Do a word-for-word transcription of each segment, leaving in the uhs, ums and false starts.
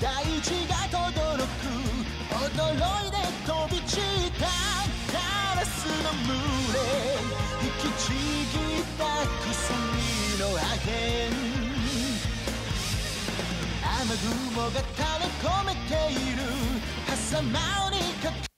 大地が轟く驚いで飛び散ったカラスの群れ引きちぎった薬の破片雨雲が垂れ込めている狭間にかけ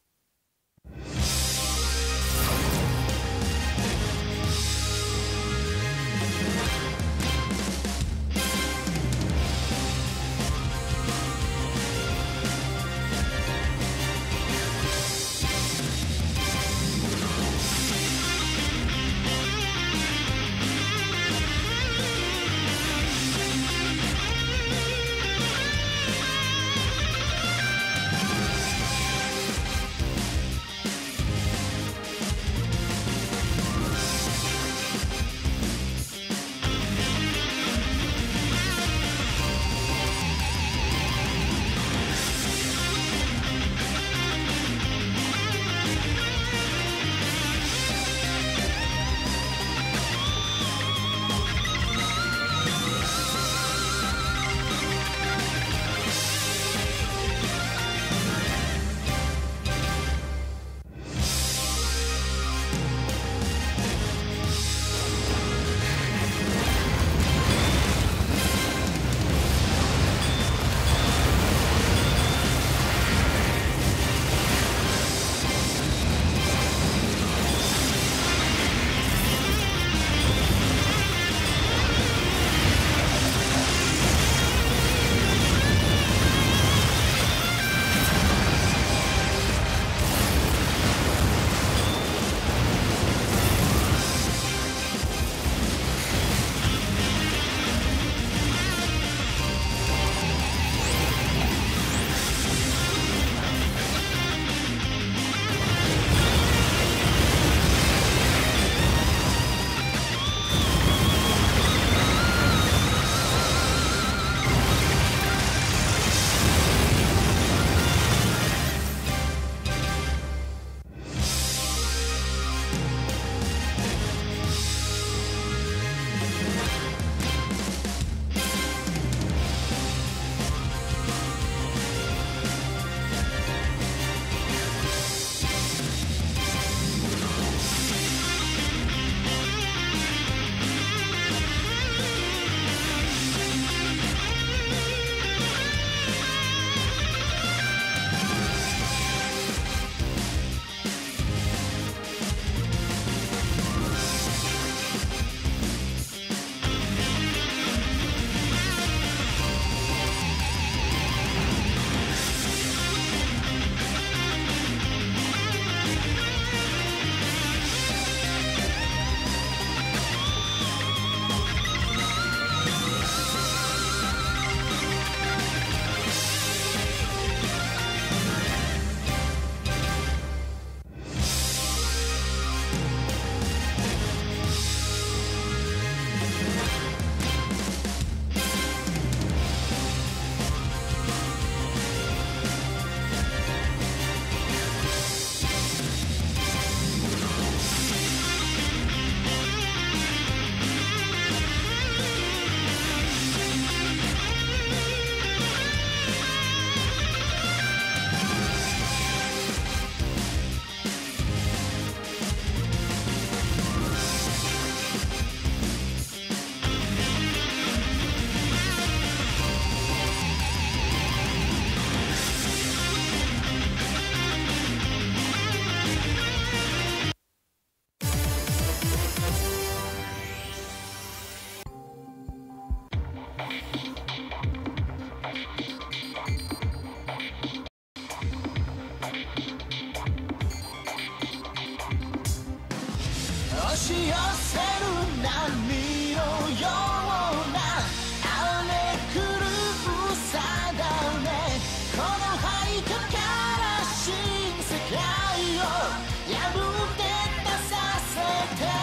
押し寄せる波のような荒れ狂う定めこの廃墟から新世界を破って出させて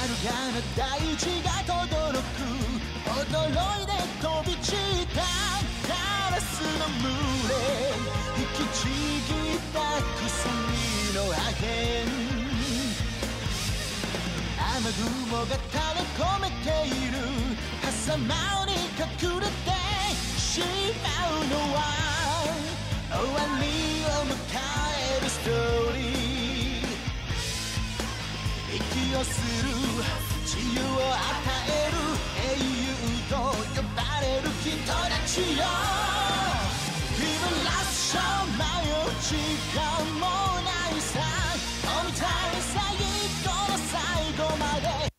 大地が轟く驚いで飛び散ったた鎖の破片、雨雲が垂れ込めている狭間に隠れてしまうのは終わりを迎えるストーリー、息をする自由を与える英雄と呼ばれる人たちよ、今ラスト迷う時間もないさ、飲みたい最後の最後まで。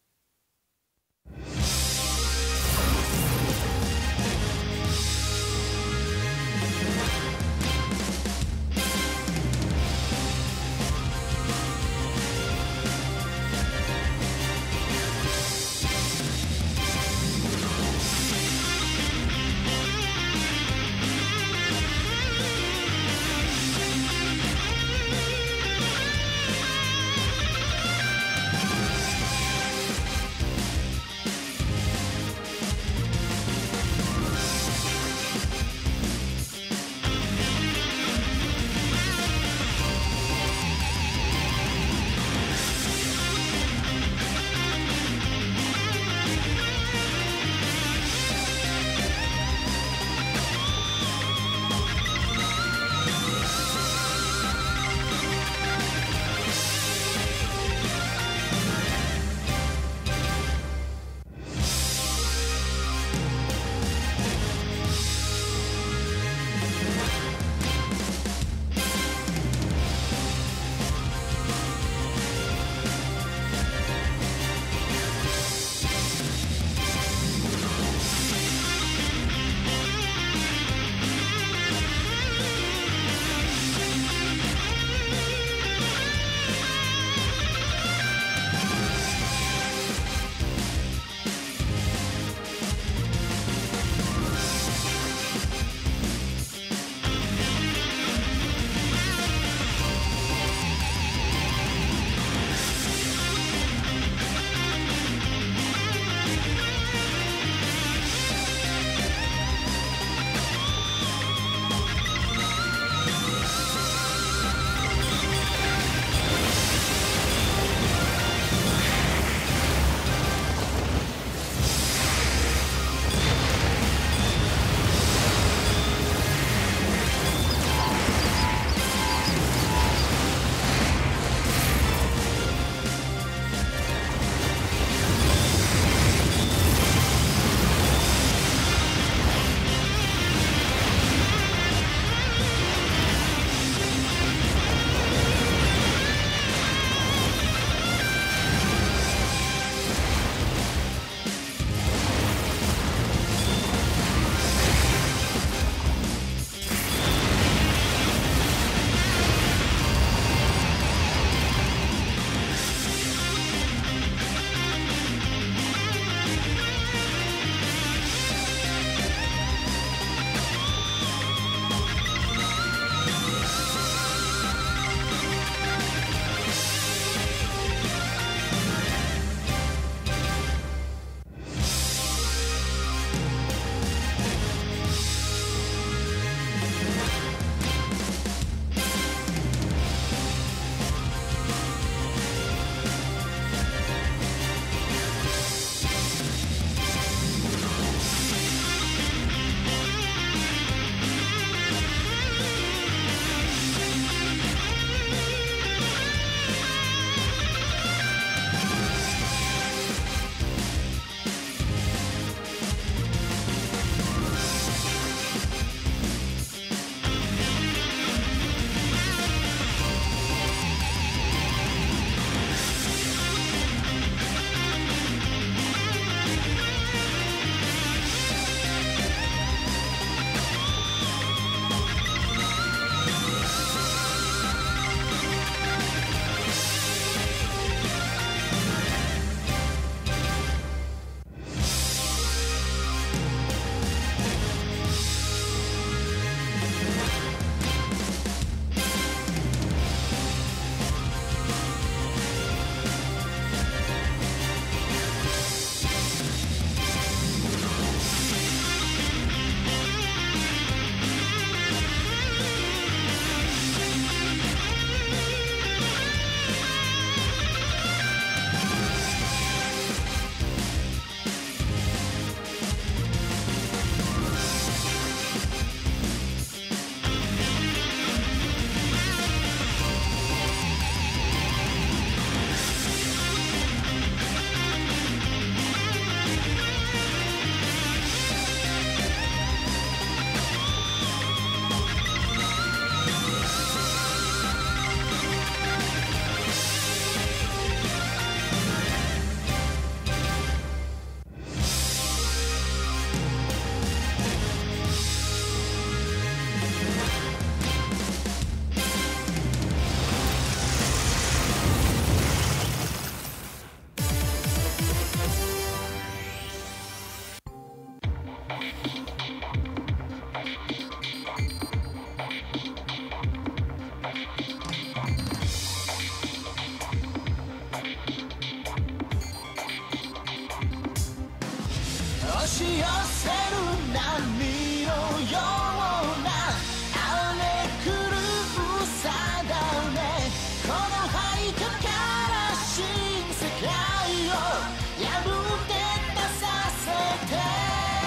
せる波のような荒れ狂うさだねこの廃墟から新世界を破って出させて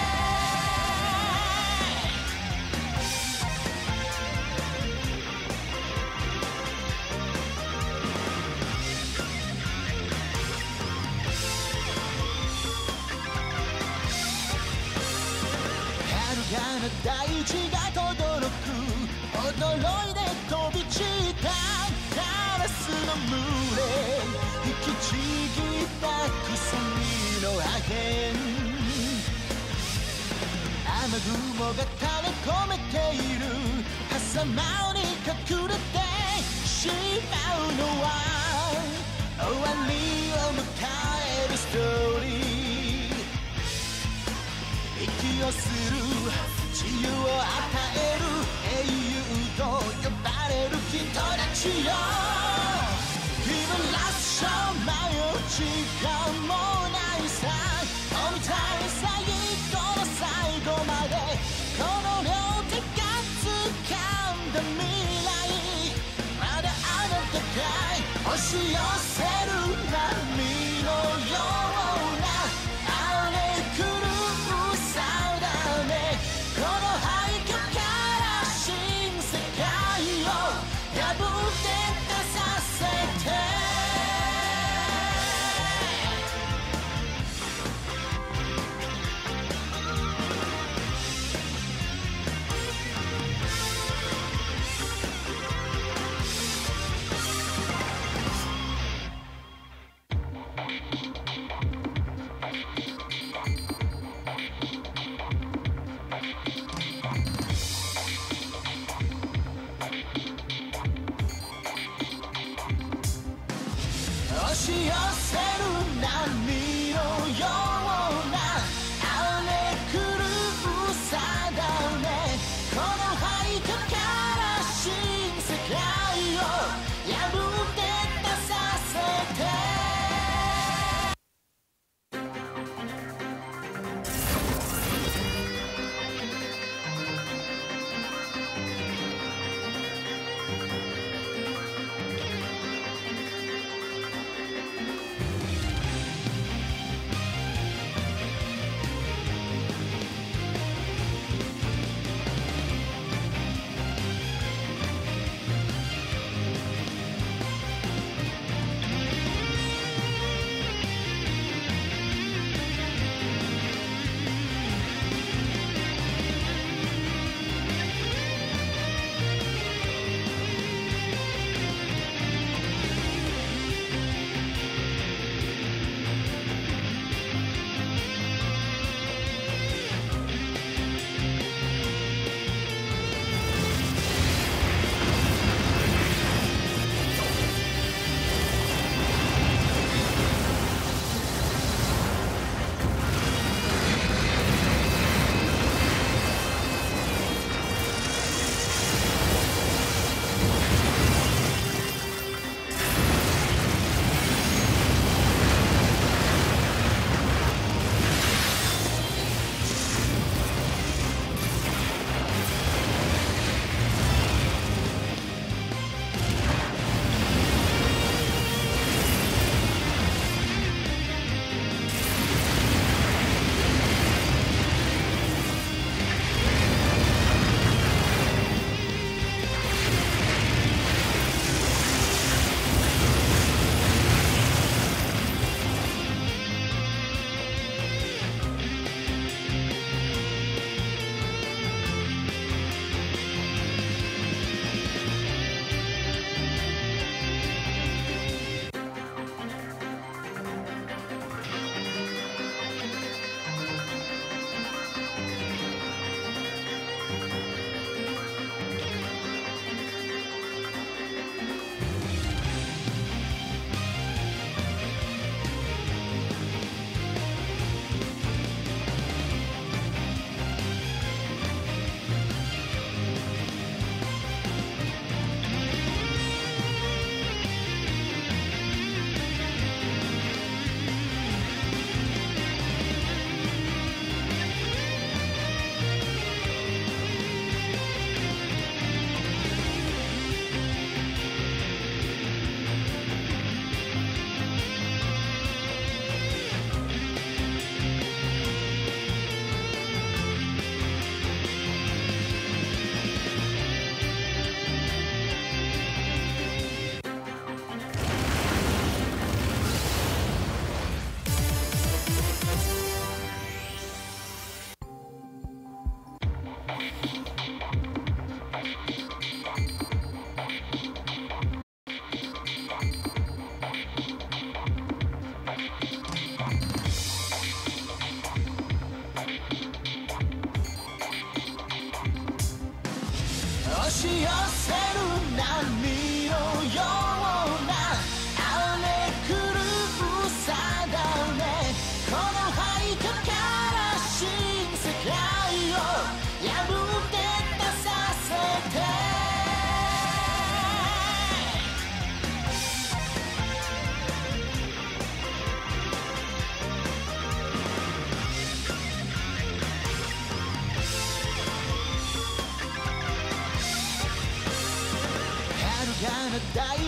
大地が轟く驚いで飛び散ったカラスの群れ引きちぎった鎖の破片雨雲が垂れ込めている狭間に隠れてしまうのは終わりを迎えるストーリー息をする自由を与える英雄と呼ばれる人たちよ君らしょ迷う時間もないさ飛びたい最後の最後までこの両手が掴んだ未来まだあなたが押し寄せる波のような荒れ狂うさだねこの廃墟から新世界を破って出させて押し寄せる波のような荒れ狂うさだねこの廃墟から新世界を破って出させて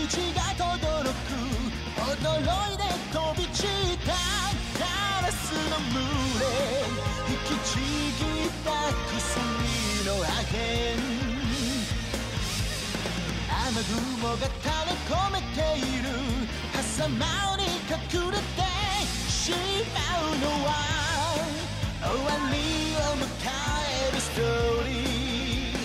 虹が轟く驚いで飛び散ったガラスの群れ引きちぎった薬の破片雨雲が垂れ込めている狭間に隠れてしまうのは終わりを迎えるストーリー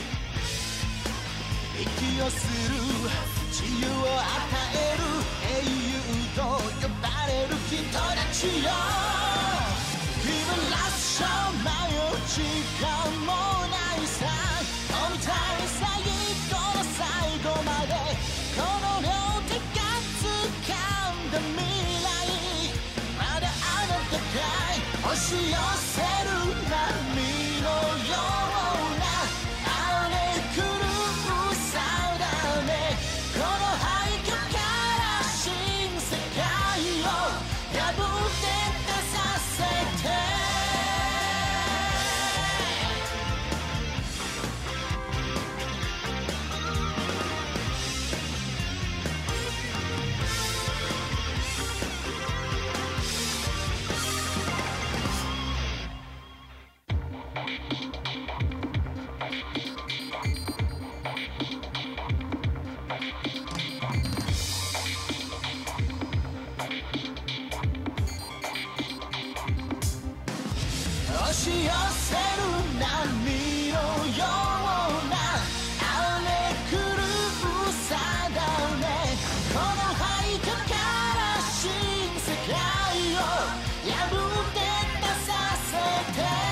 息をする自由を与える英雄と呼ばれる人たちよ君らしょ迷う時間もないさ飲みたい最後の最後までこの両手が掴んだ未来まだあなたが押し寄せる波のような荒れ狂うさだねこの廃墟から新世界を破って出させて押し寄せる波のような荒れ狂うさだねこの廃墟から新世界を破って出させて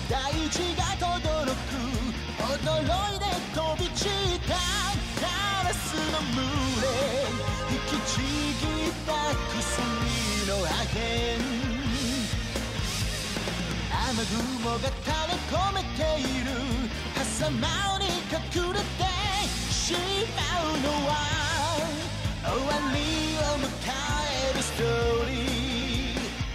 大地が轟く驚いで飛び散ったカラスの群れ引きちぎった薬の破片雨雲が垂れ込めている狭間に隠れてしまうのは終わりを迎えるストーリー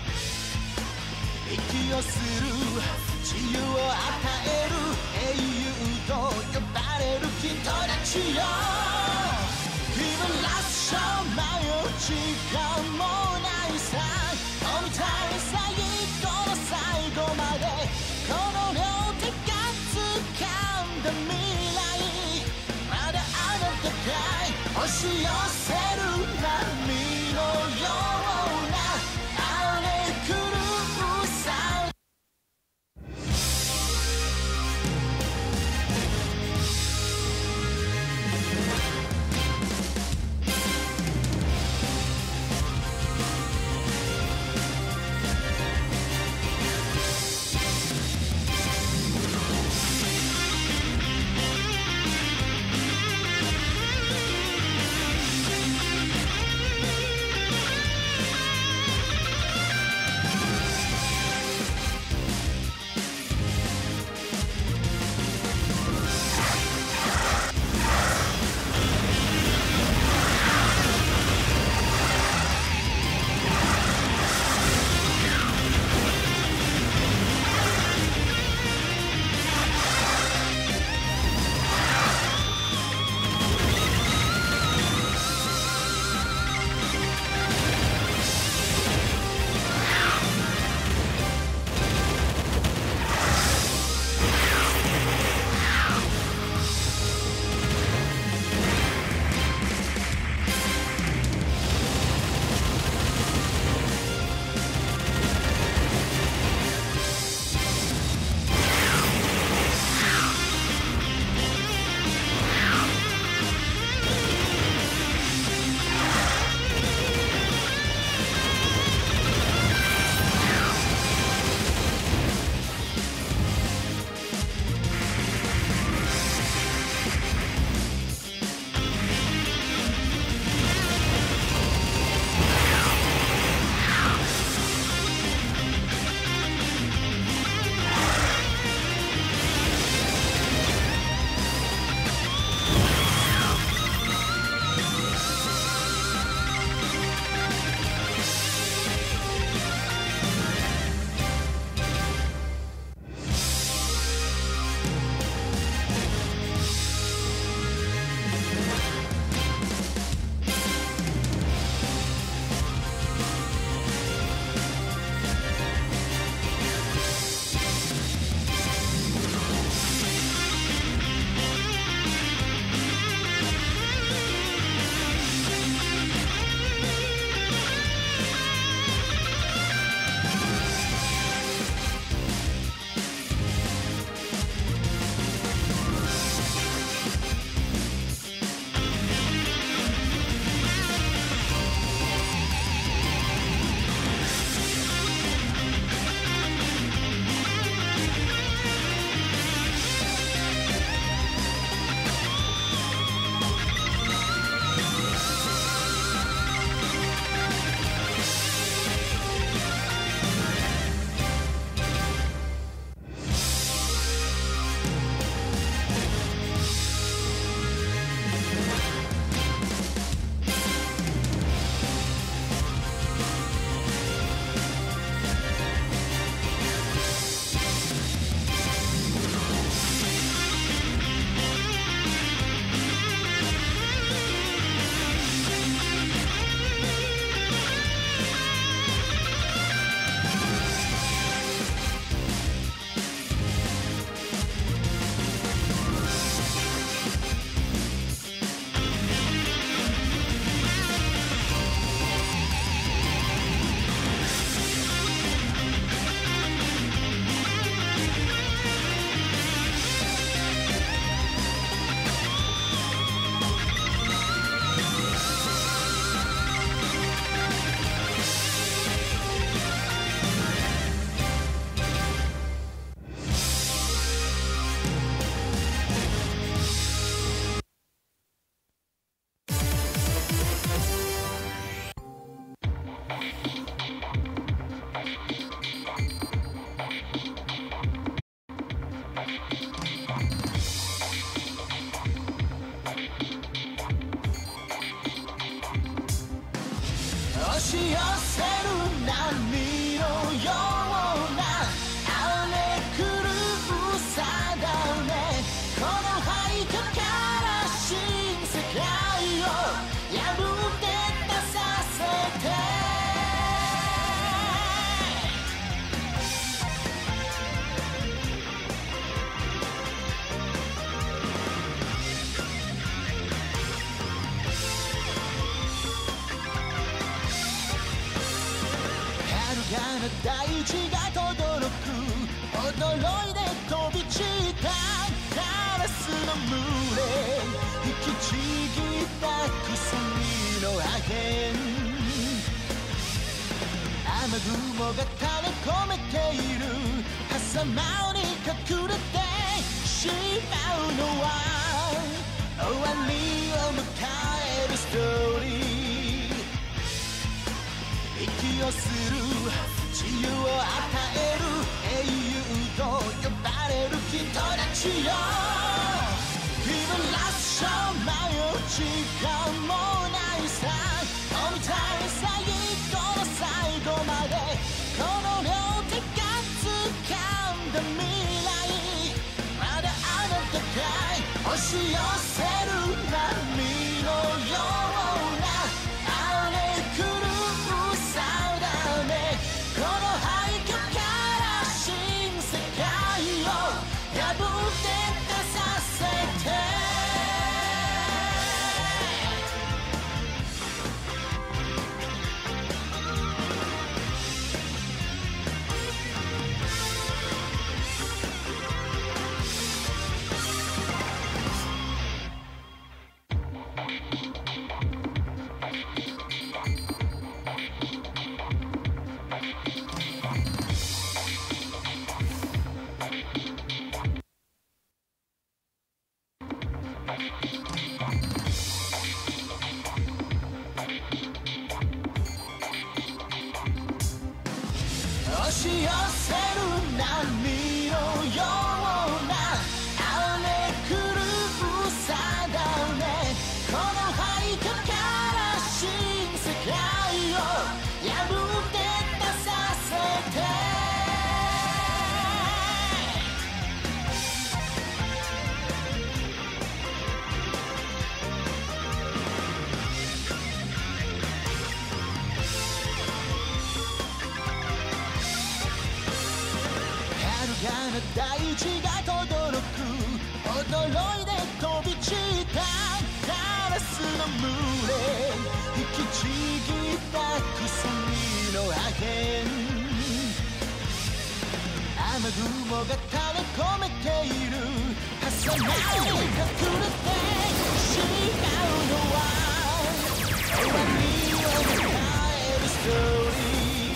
息をする自由を与える英雄と呼ばれる人たちよEven last show 迷う時間もないさ飛びたい最後の最後までこの両手が掴んだ未来まだあなたかい押し寄せる波のような荒れ狂うさし寄せる波のような荒れ狂うさだねこの廃墟から新世界を破って出させて大地が轟く驚いで飛び散ったカラスの群れ引きちぎった鎖の破片雨雲が垂れ込めている狭間に隠れてしまうのは終わりを迎えるストーリー息をする自由を与える英雄と呼ばれる人たちよ Even last show 迷う時間もないさ飛びたい最後の最後までこの両手が掴んだ未来まだあなたかい押し寄せる波のような荒れ狂うさだねこの廃墟から新世界を破って出させて押し寄せる波のような荒れ狂うさだねこの廃墟から新世界を破って出させて大地が轟く驚いで飛び散ったカラスの群れ引きちぎった鎖の破片雨雲が垂れ込めている狭間に隠れてしまうのは終わりを迎えるストーリ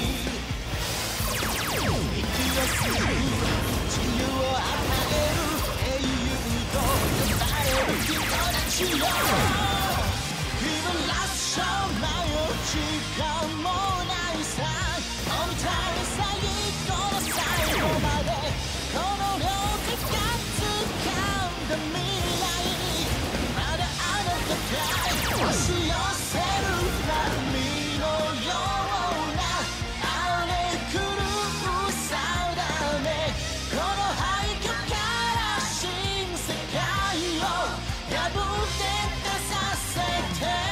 ー息をする自由を与える英雄と呼ばれる人たちよ Even last show 迷う時間もないさ飛びたい最後の最後までこの両手が掴んだ未来まだあなたかい押し寄せる波のような荒れ狂うさだねこの廃墟から新世界を破って出させて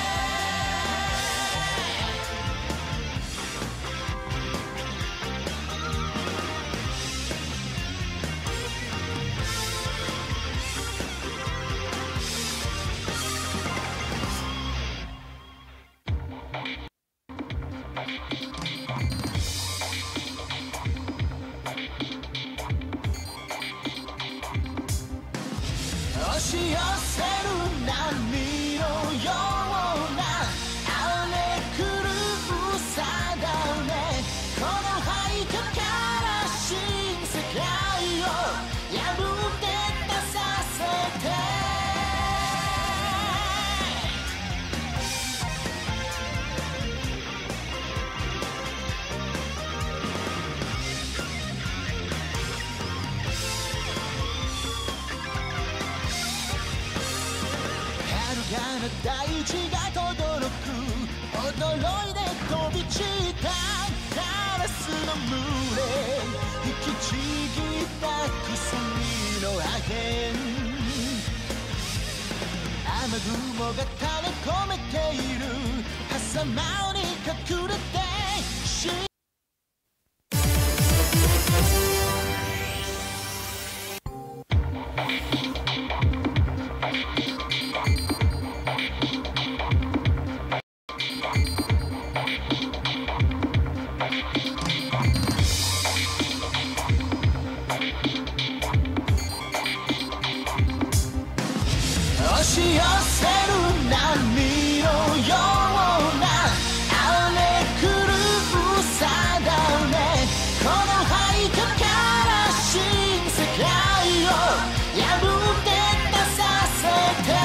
押し寄せる波のような荒れ狂うさだねこの廃墟から新世界を破って出させて大地が轟く驚驚いて飛び散ったカラスの群れ引きちぎった鎖の破片雨雲が垂れ込めている狭間に隠れて押し寄せる波のような荒れ狂う定めこの廃墟から新世界を破って出させて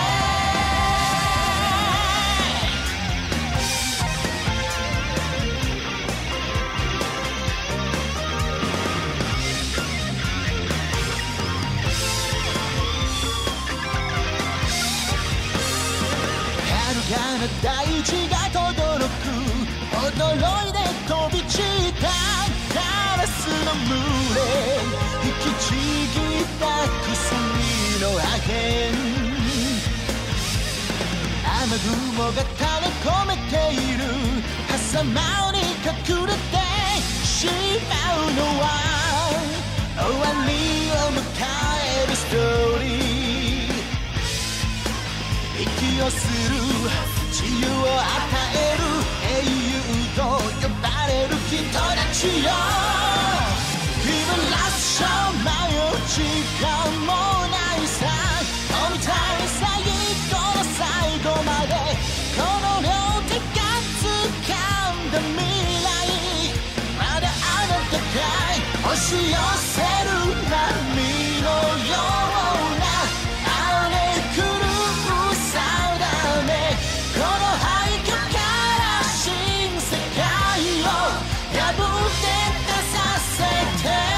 大地が轟く驚いて飛び散ったカラスの群れ引きちぎった鎖の破片雨雲が垂れ込めている狭間に隠れてしまうのは終わりを迎えるストーリー息をする自由を与える英雄と呼ばれる人たちよ日々ラッシュ迷う時間もないさ飲みたい最後の最後までこの両手が掴んだ未来まだあなたかい押し寄せる波のような荒れ狂う定めこの廃墟から新世界を破って出させて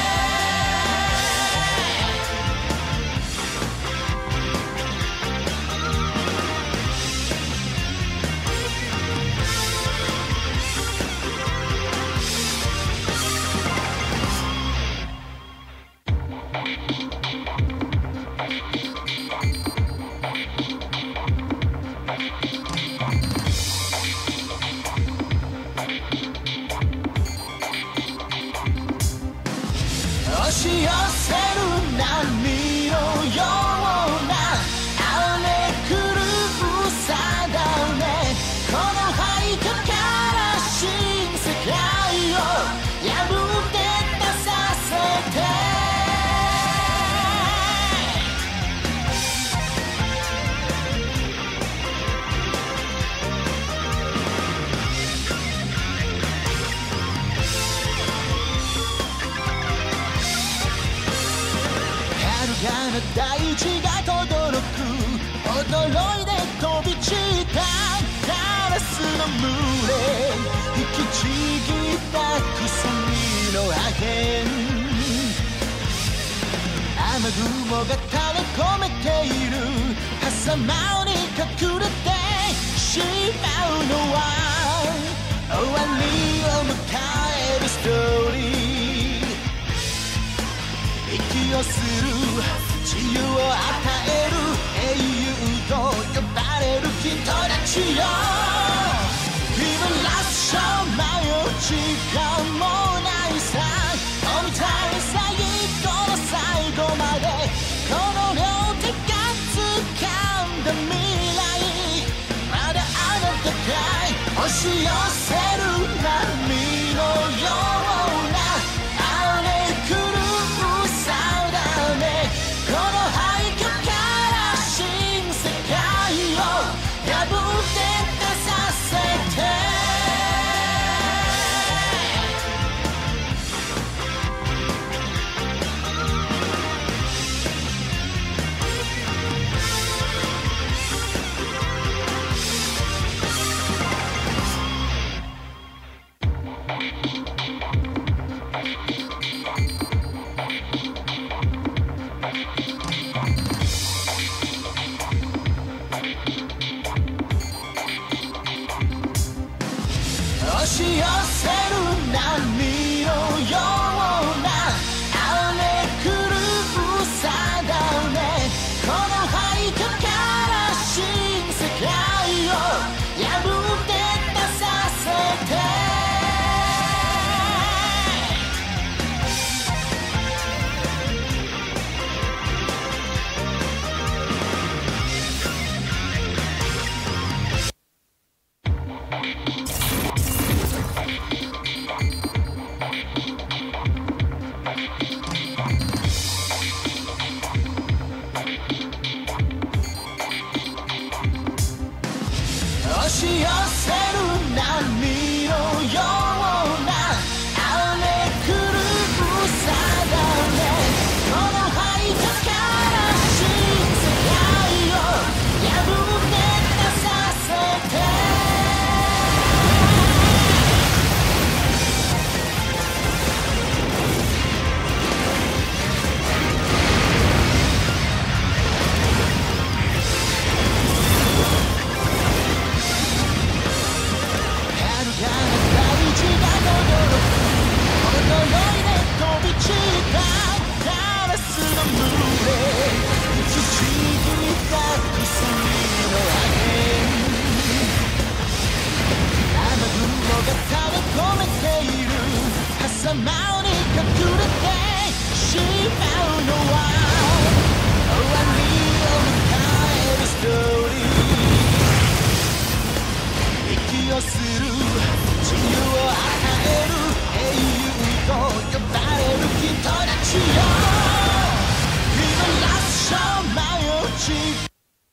押し寄せる波のような荒れ狂う定めこの廃墟から新世界を破って出させて大地が轟く驚いて飛び散ったカラスの群れ引きちぎった鎖の破片雨雲が垂れ込めている狭間に隠れてしまうのは終わりを迎えるストーリー息をする自由を与える英雄と呼ばれる人たちよ日々ラッシュ迷う時間もないさ飲みたい最後の最後までこの両手が掴んだ未来まだあなたかい押し寄せる波のような荒れ狂う定めこの廃墟から新世界を破って出させてし寄せる波のような荒れ狂うさだねこの灰と悲しい世界を破って出させて様に隠れてしまうのは終わりを迎えるストーリー息をする自由を与える英雄と呼ばれる人たちよ今ラッシュ迷うち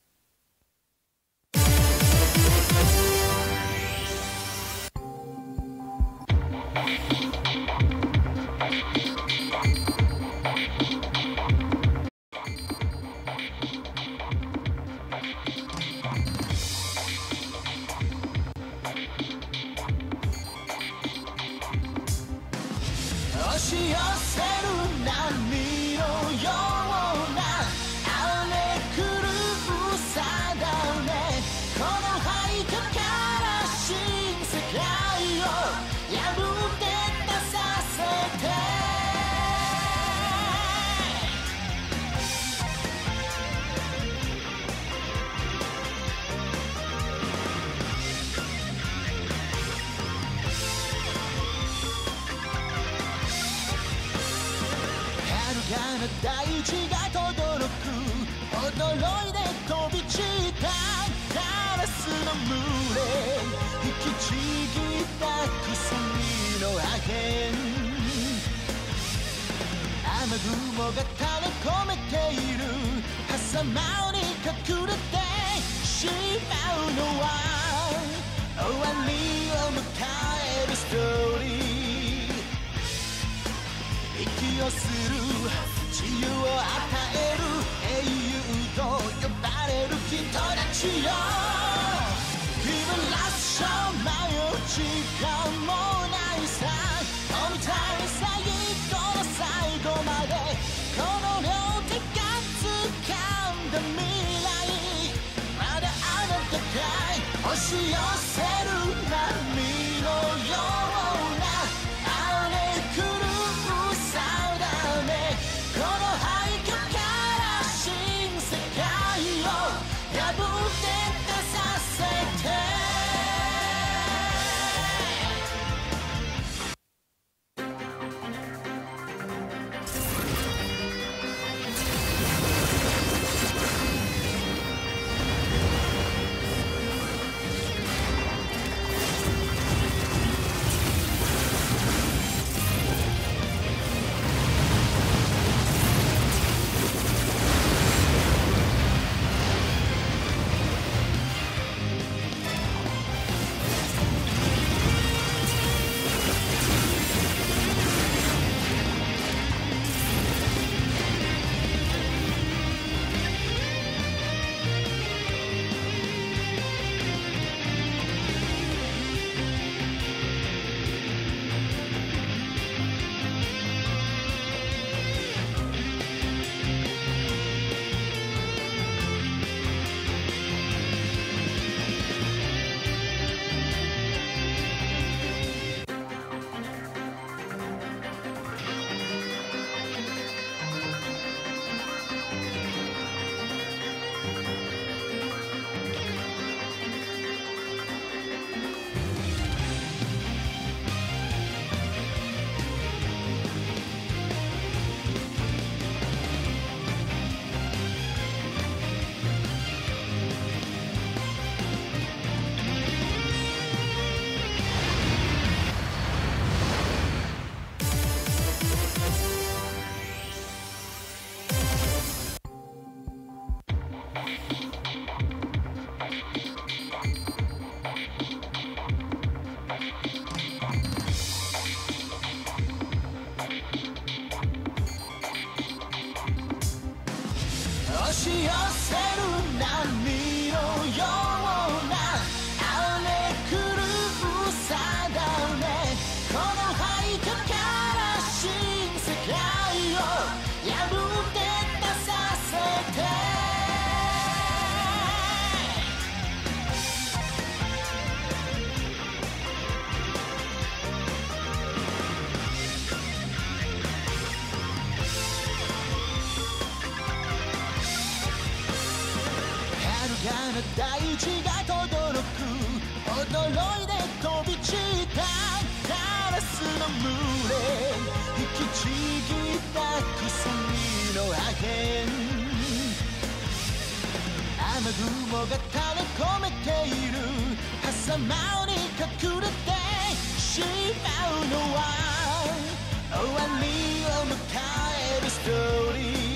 押し寄せる波のような荒れ狂うさだねこの灰と悲しい世界を破って出させて大地が轟く驚いで飛び散ったカラスの群れ引きちぎった鎖の破片雨雲が垂れ込めている狭間に隠れてしまうのは終わりを迎えるストーリー息をする自由を与える英雄と呼ばれる人たちよ今ラッシュ迷う時間もないさ飲みたい最後の最後までこの両手が掴んだ未来まだあなたが押し寄せる波のような荒れ狂うさだねこの廃墟から新世界を破って出させてし寄せる波のような荒れ狂う定めこの廃墟から新世界を破って出させて大地が轟く驚いで飛び散ったカラスの群れ引きちぎった鎖の破片雨雲が垂れ込めている狭間に隠れてしまうのは終わりを迎えるストーリー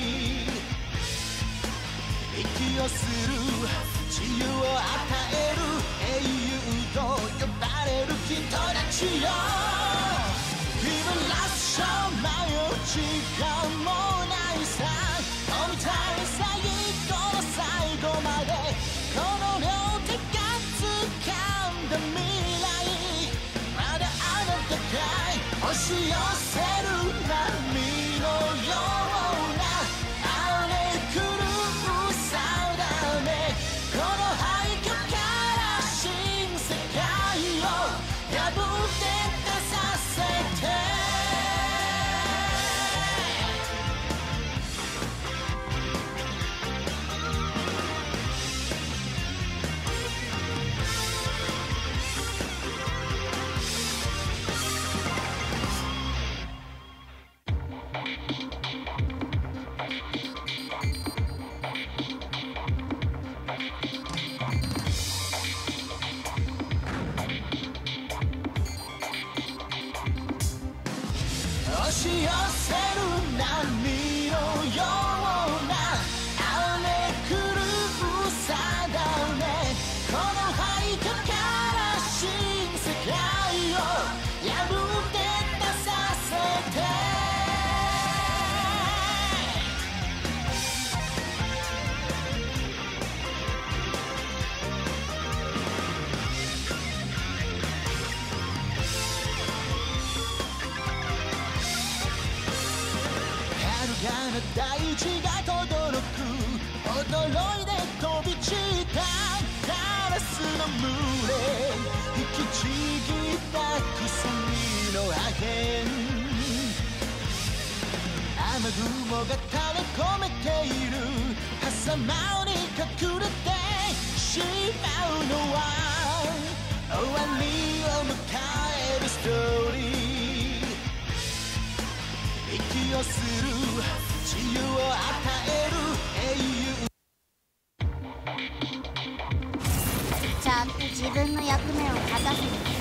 息をする自由を与える英雄と呼ばれる人たちよ気分らしさ迷う時間もないさ飲みたい最後の最後までこの両手が掴んだ未来まだあなたかい押し寄せる波のような荒れ狂う定めこの廃墟から新世界を破って出させて押し寄せる波のような荒れ狂う定めこの廃墟から新世界を破って出させて大地が轟く驚いで飛び散ったカラスの群れ引きちぎった鎖の破片雨雲が垂れ込めている狭間に隠れてしまうのは終わりを迎えるストーリー息をする自由を与える英雄ちゃんと自分の役目を果たす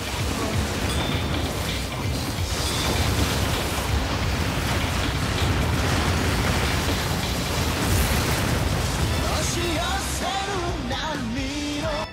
押し寄せる波の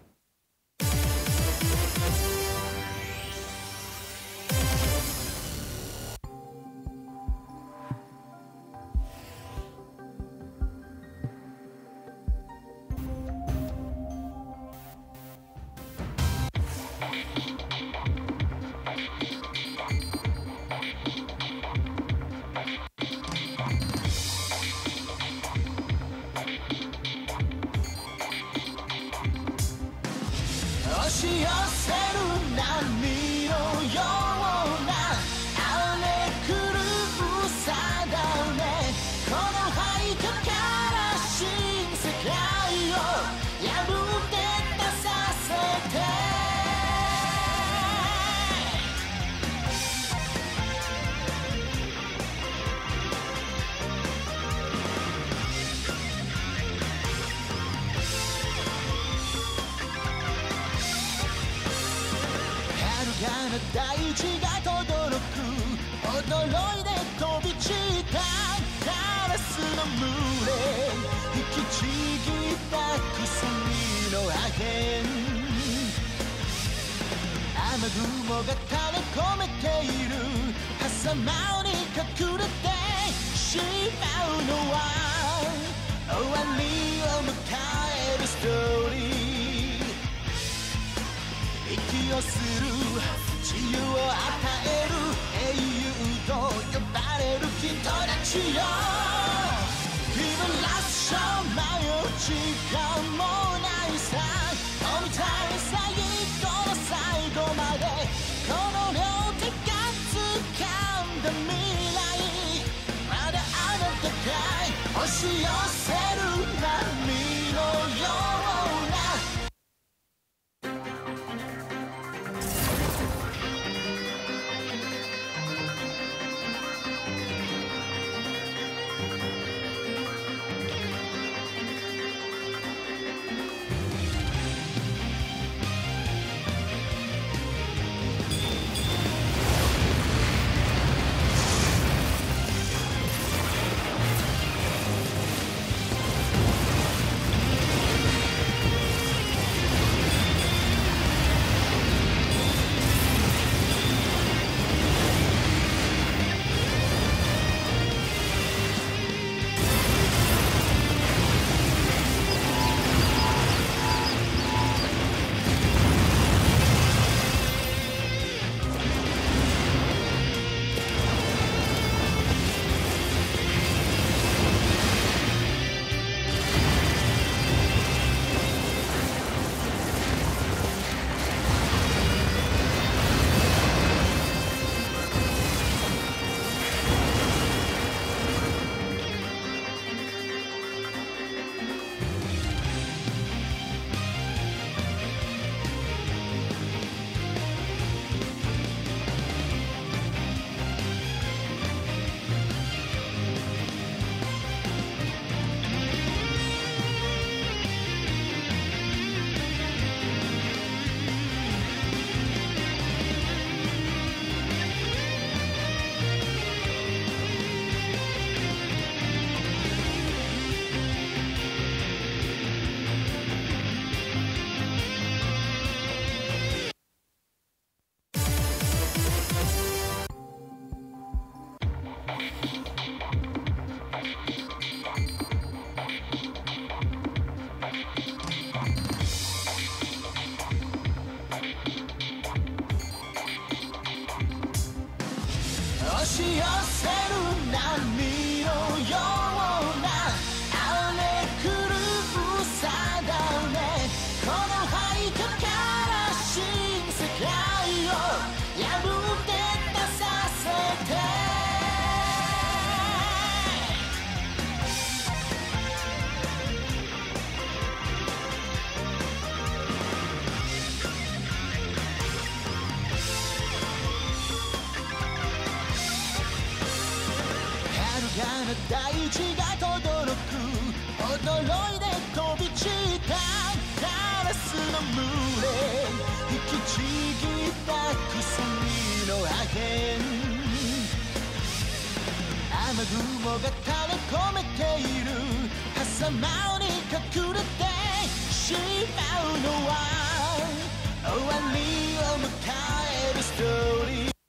押し寄せる波のような荒れ狂う定めこの廃墟から新世界を破って出させて大地が轟く驚いで飛び散ったカラスの群れ引きちぎった鎖の破片雨雲が垂れ込めている狭間に隠れてしまうのは終終わりを迎えるストーリー、息をする自由を与える英雄と呼ばれる人たちよ。君らしょ迷う時間もないさ、飛びたい最後の最後まで、この両手が掴んだ未来、まだあなたが押し寄せる波のような。押し寄せる波のような荒れ狂う定め、この廃墟から新世界を破って出させて。大地が轟く、驚いで飛び散ったカラスの群れ、引きちぎった鎖の破片、雨雲が垂れ込めている狭間に隠れてしまうのは、終わりを迎えるストーリー。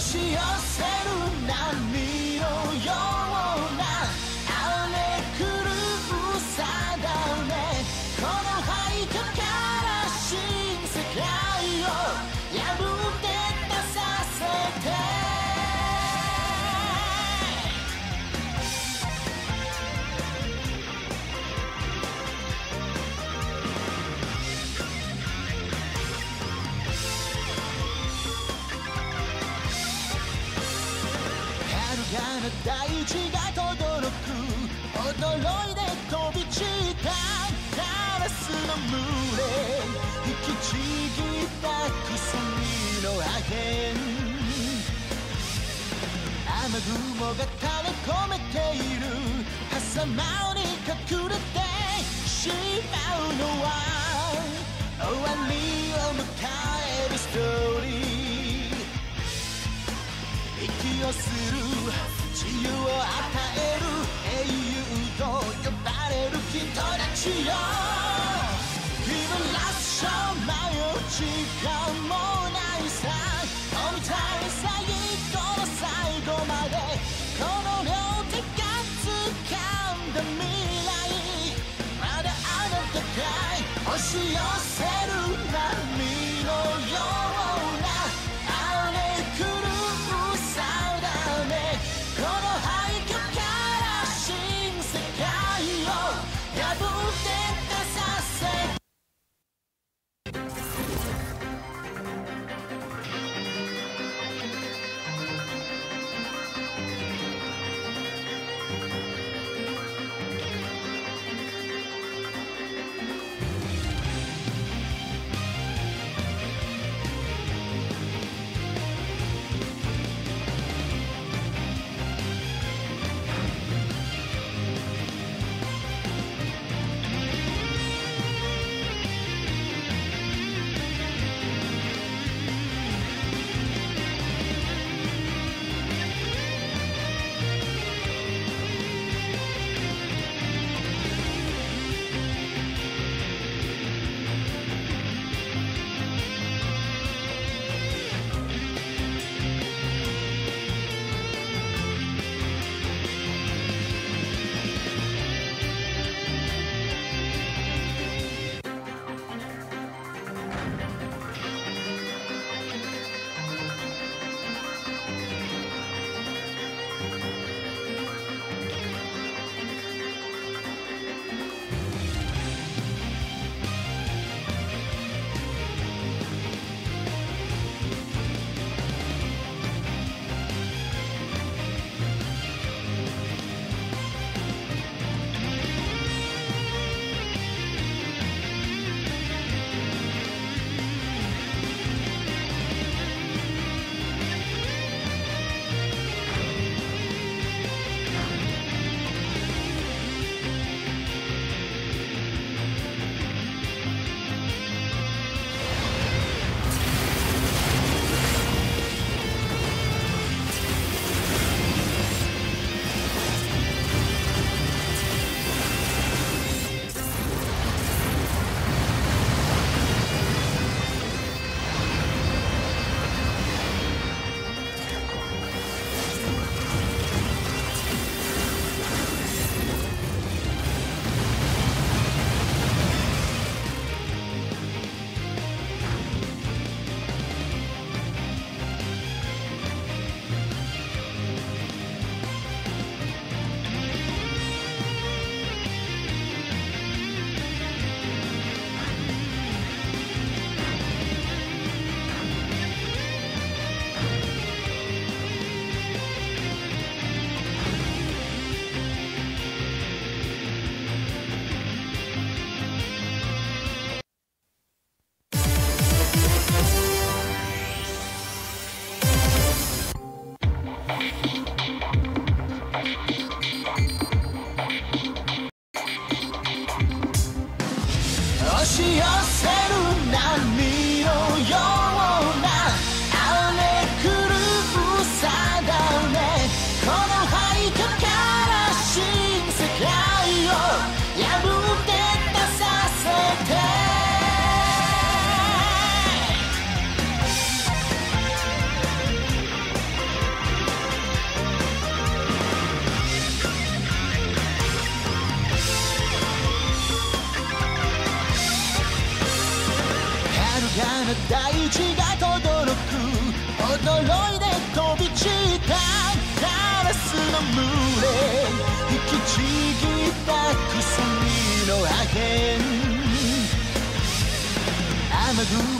押し寄せる波のような荒れ狂う定め、この廃墟から新世界を破って出させて。大地が轟く、驚いで飛び散ったカラスの群れ、引きちぎった鎖の破片、雨雲が垂れ込めている狭間に隠れてしまうのは終わりを迎えるストーリー。息をする自由を与える英雄と呼ばれる人たちよ、君らしょ迷う時間もないさ、飲みたい最後の最後まで、この両手が掴んだ未来、まだあなたが押し寄せる波のような荒れ狂う定め、この廃墟から新世界を破って出させ。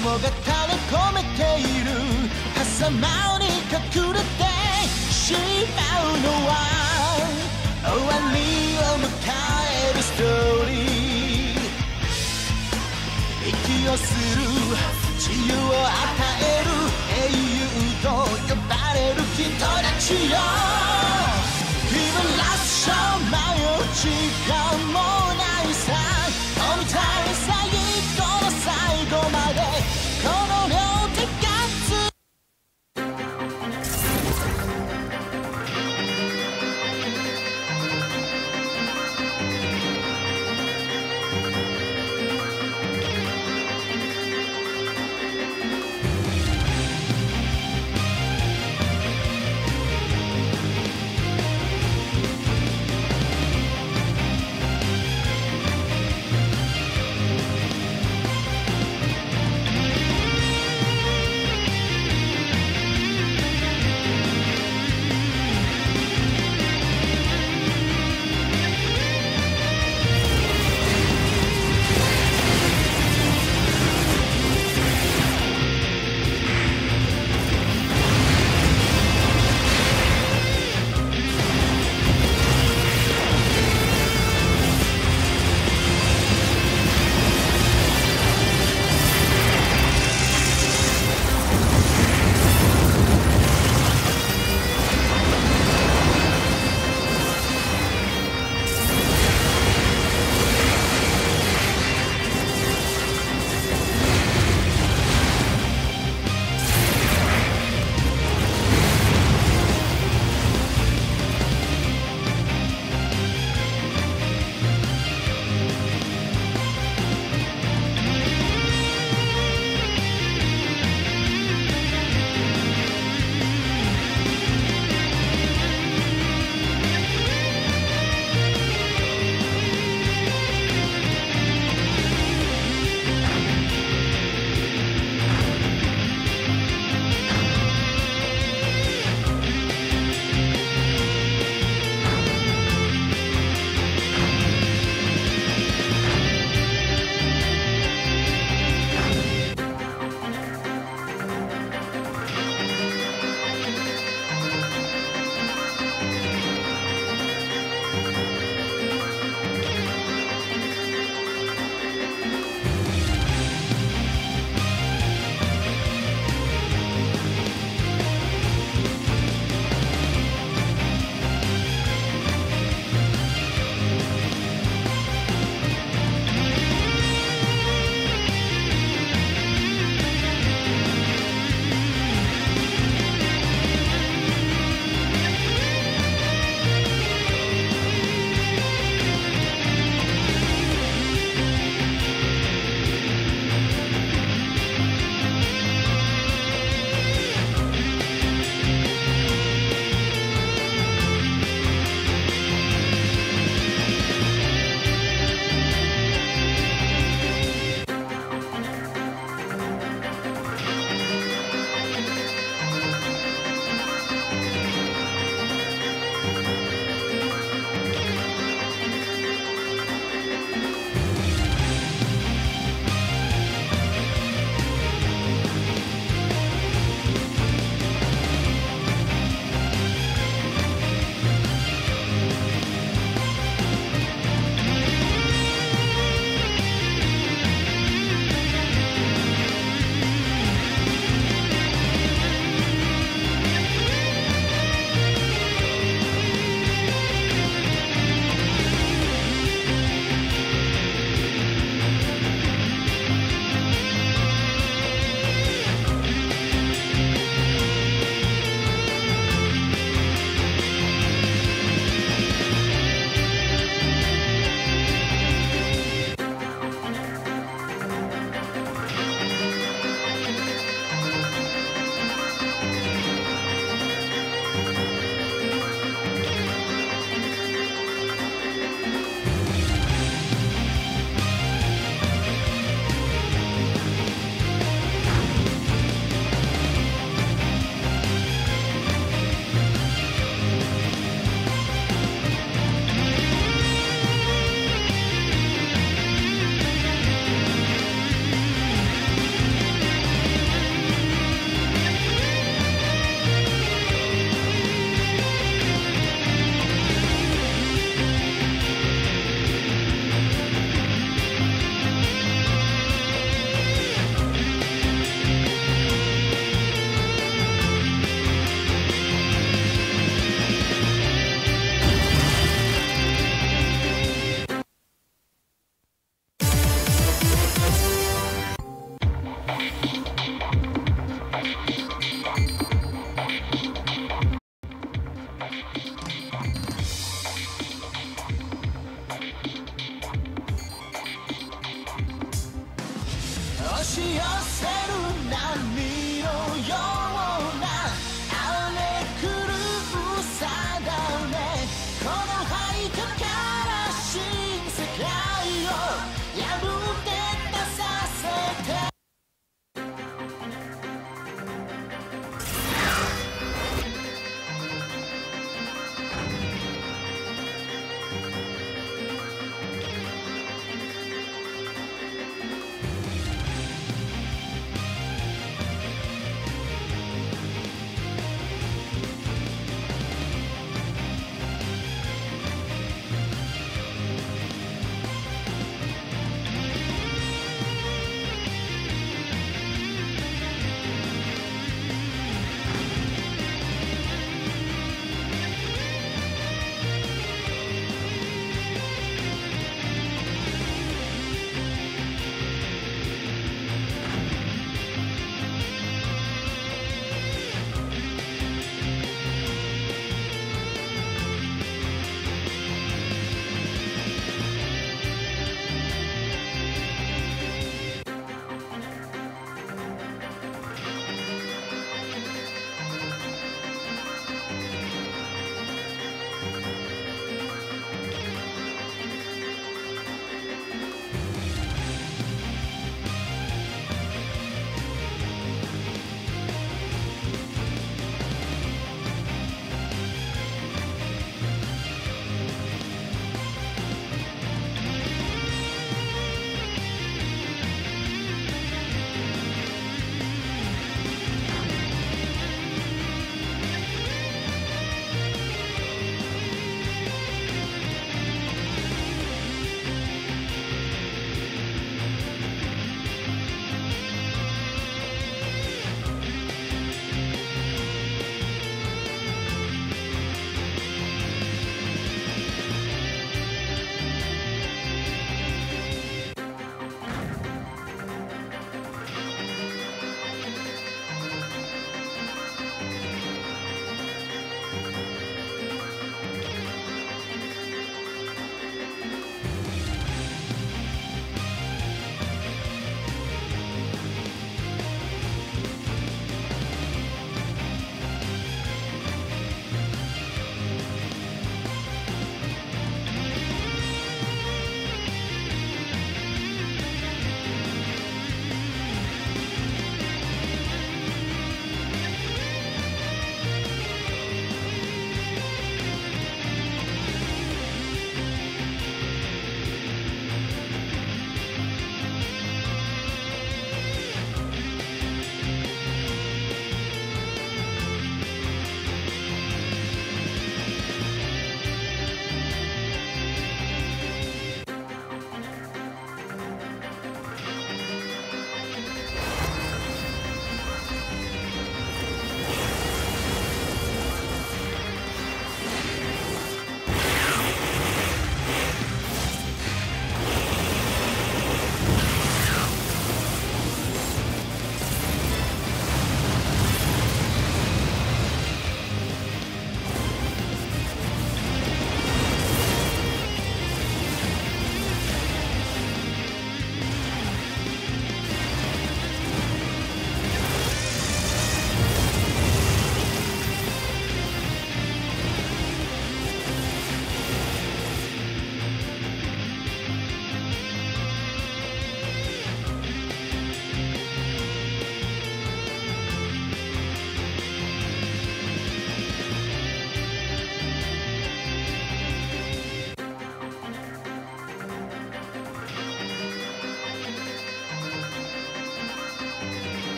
が垂れ込めている狭間に隠れてしまうのは終わりを迎えるストーリー息をする自由を与える英雄と呼ばれる人たちよ日々ラッシュ迷う時間もないさ飛びたい最後の最後までこの両手がつ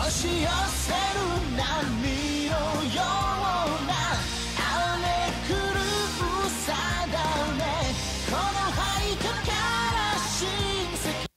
押し寄せる波のような荒れ狂うさだねこの廃墟から新世界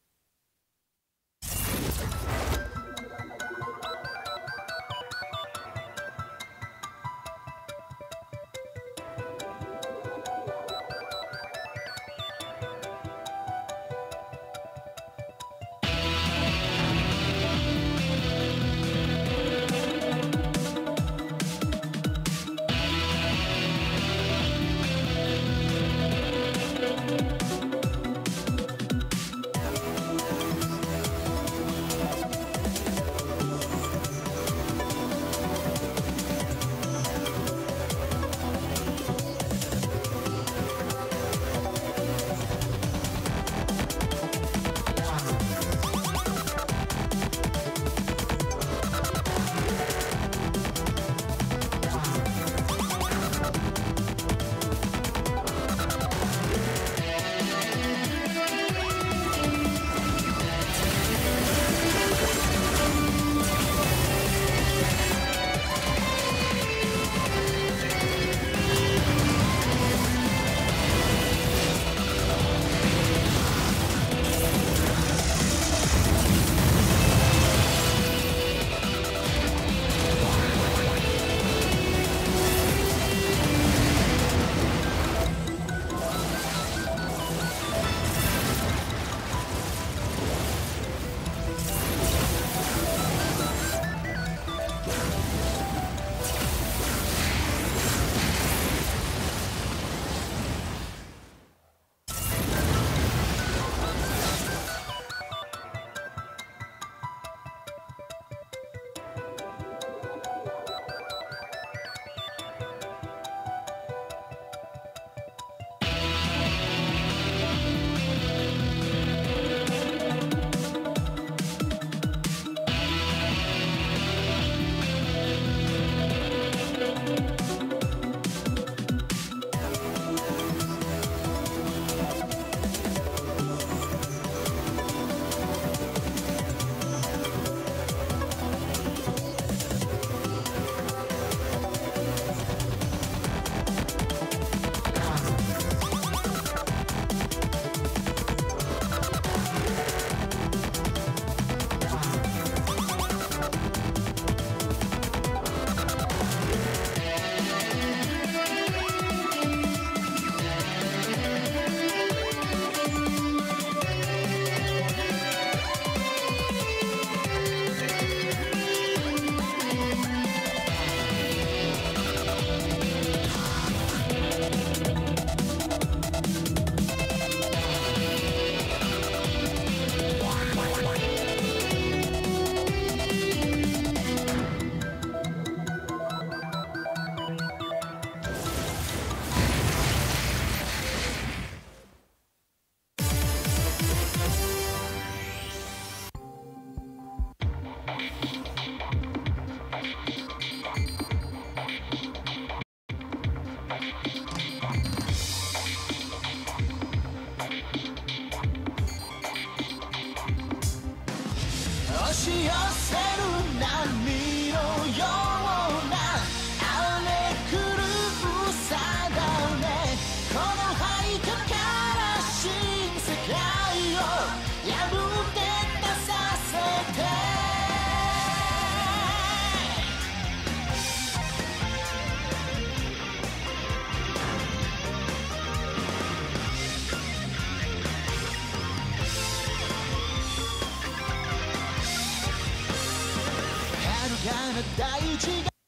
押し寄せる波のような荒れ狂うさだねこの廃墟から新世界を破って出させて大地が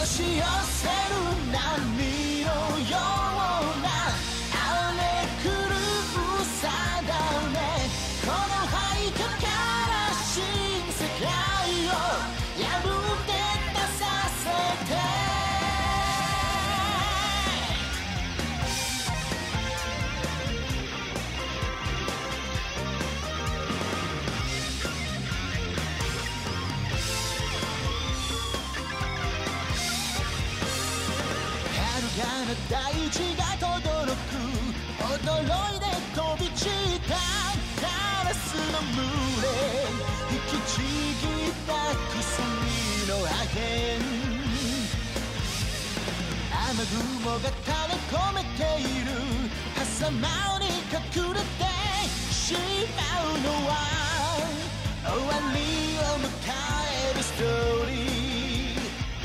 押し寄せる波のような荒れ狂う定め、この廃墟から新世界を破って出させて。大地が轟く、驚いで飛び散ったカラスの群れ、引きちぎった鎖の破片、雨雲が垂れ込めている狭間に隠れてしまうのは終わりを迎えるストーリー。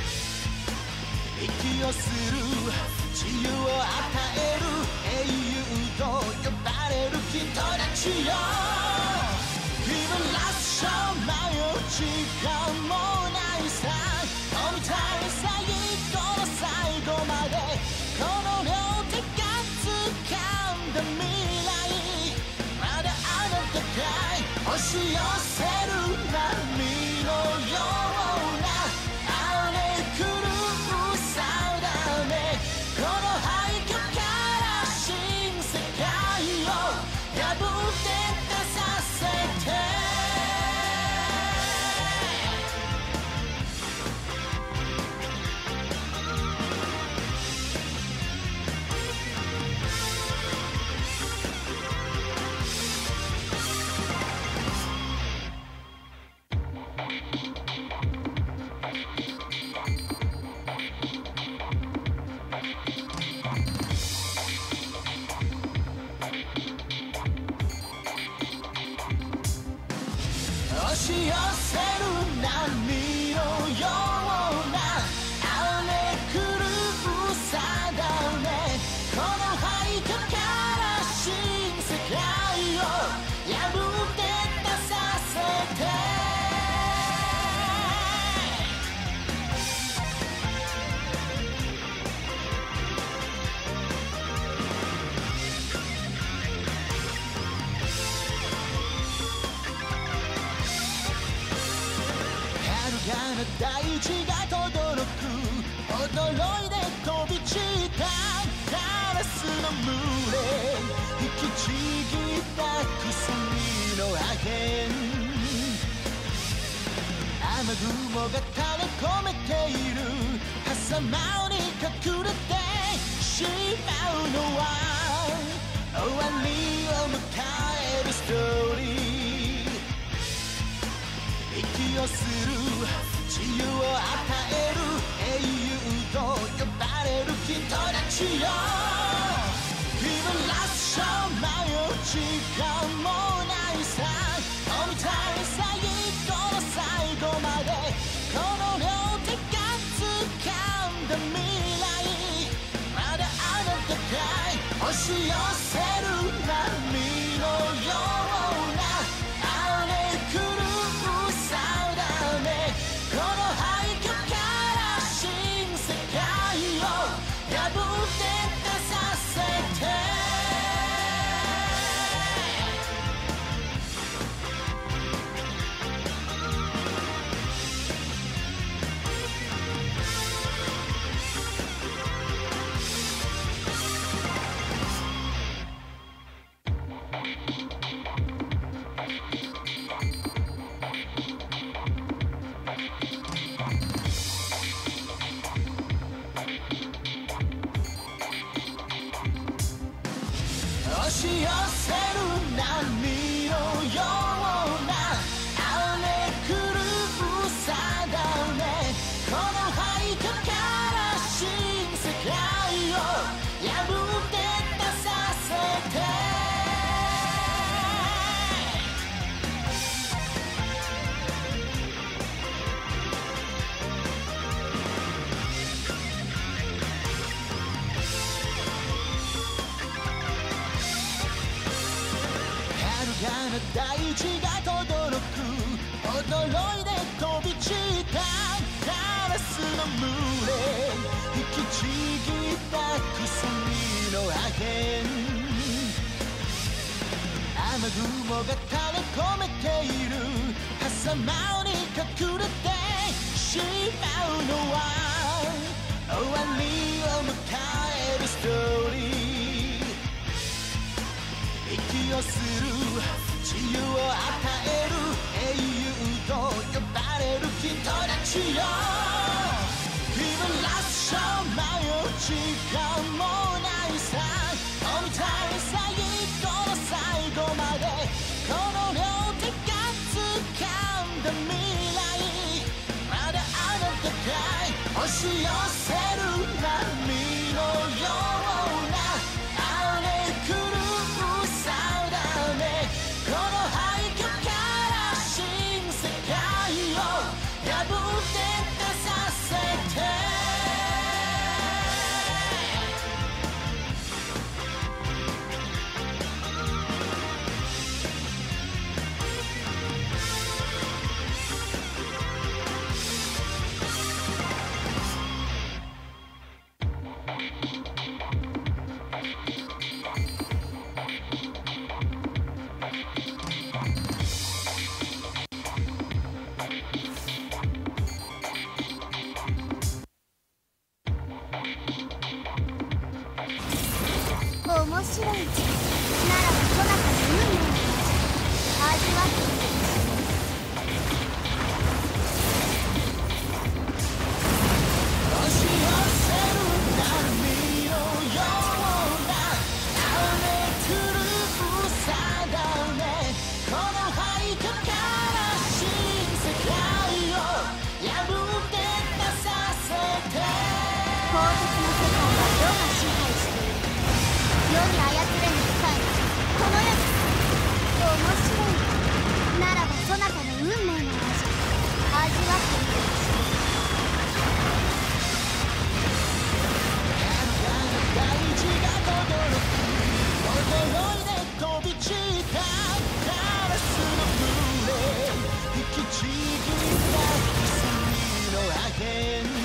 息をする自由を与える英雄と呼ばれる人たちよ、気分らしさ迷う時間もないさ、飲みたい最後の最後までこの両手が掴んだ未来、まだあなたかい押し寄せる波のような荒れ狂う定め、この廃墟から新世界を破って出させて。押し寄せる波のような荒れ狂う定め、この廃墟から新世界を破って出させて。大地が轟く、驚いで飛び散ったカラスの群れ、引きちぎった鎖の破片、雨雲が垂れ込めている狭間に隠れてしまうのは終わりを迎えるストーリー。息をする自由を与える英雄と呼ばれる人たちよ、気分らしさ迷う時間もないさ、飲みたい最後の最後までこの両手が掴んだ未来、まだあなたかい押し寄せる波のような荒れ狂う定め、この廃墟から新世界を破って出させて。押し寄せる波のような荒れ狂う定め、この廃墟から新世界を破って出させて。大地が轟く、驚いで飛び散ったカラスの群れ、 ちぎった薬の破片、雨雲が垂れ込めている狭間に隠れてしまうのは終わりを迎えるストーリー。息をする自由を与える英雄と呼ばれる人たちよ。気分らしさ迷う時間もないさ。飲みたい最後の最後までこの両手が掴んだ未来、まだあなたかい押し寄せる波のような荒れ狂うさだね。この廃墟から新世界を破って出させて。 面白い。ならばそなたの運命の味わってみる。 押し寄せる波のような荒れ狂うさだね。この廃墟から新世界を破って出させて。 鋼鉄の世界は世が支配している。世に操れぬ機械がこの世に。面白い。ならばそなたの運命の味味わってみるでしょう。 大地が轟く驚いで飛び散ったカラスの群れ、引きちぎった薬の破片。